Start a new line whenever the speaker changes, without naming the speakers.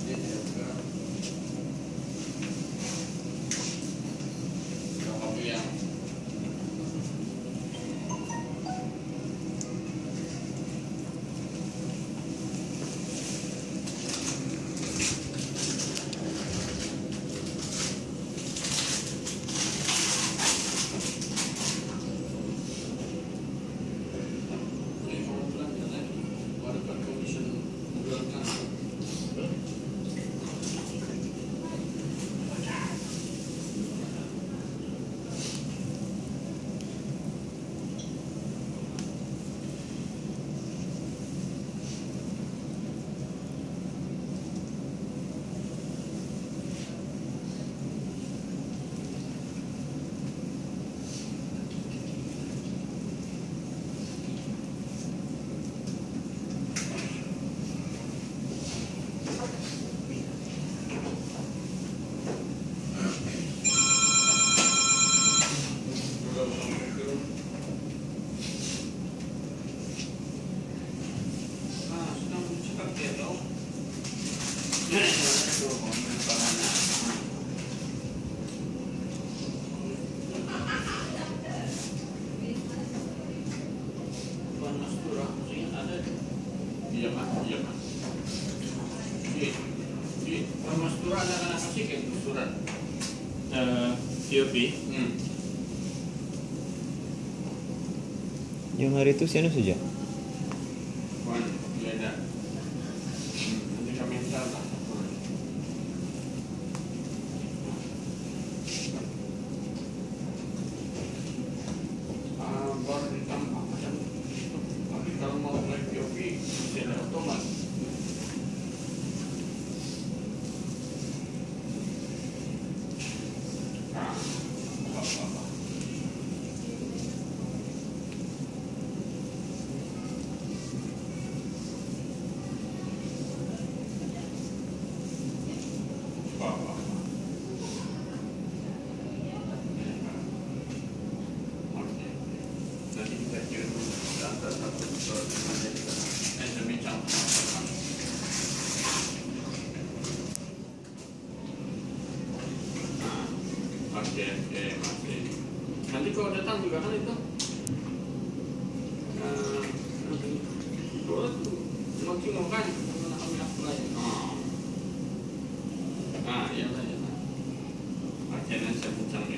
Iya Pak. Di Mas Tura ada kena kasih kayak surat.
POP.
Yang hari itu siapa saja?
Wan, iya ada. Nanti kami minta lah. Baru ditambah macam itu. Tapi kalau mau mulai POP, bisa ada otomat. Nanti kita kirim data satu ke bincang. Oke, masih. Nanti kalau datang juga kan itu. Kalau itu mau kan, kami apply. Iya lah. Oke, nanti saya bincang.